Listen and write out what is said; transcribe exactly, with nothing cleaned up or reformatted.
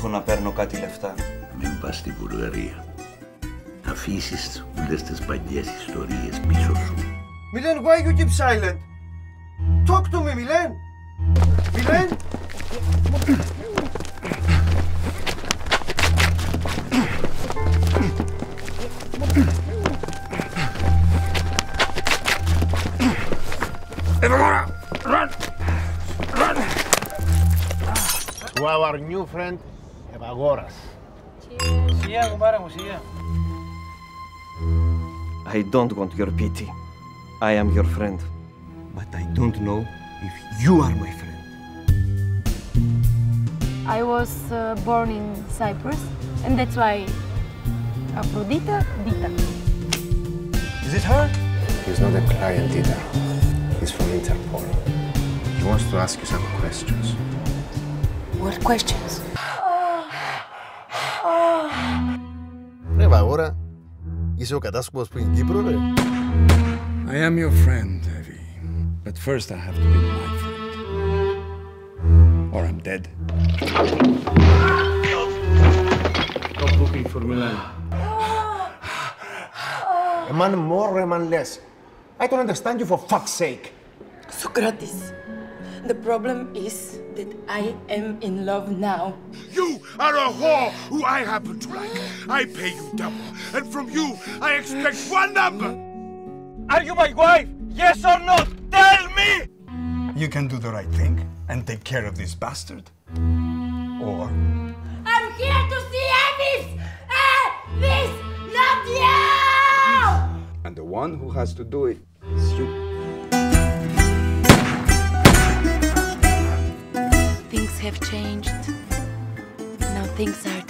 έρθω να παίρνω κάτι λεφτά. Μην πας στη Βουλγαρία. Αφήσεις όλες τις παλιές ιστορίες πίσω σου. Milen, why you keep silent? Talk to me, Milen! Milen! Run! Run! To our new friend, Evagoras. Σιγά, κουμπάρα μου, σιγά. I don't want your pity. I am your friend. But I don't know if you are my friend. I was uh, born in Cyprus, and that's why Aphrodite Dita. Is it her? He's not a client either. He's from Interpol. He wants to ask you some questions. What questions? Ρε Βαγόρα, είσαι ο κατάσκοπος που είναι Κύπρο, ρε. I am your friend, Evie. But first I have to be my friend. Or I'm dead. Stop looking for Milan. A man more, a man less. I don't understand you for fuck's sake. Socrates, the problem is that I am in love now. You are a whore who I happen to like. I pay you double, and from you I expect one number. Are you my wife? Yes or no? Tell me! You can do the right thing and take care of this bastard. Or... I'm here to see Evis! Evis, not you! And the one who has to do it is you. Things have changed. Now things are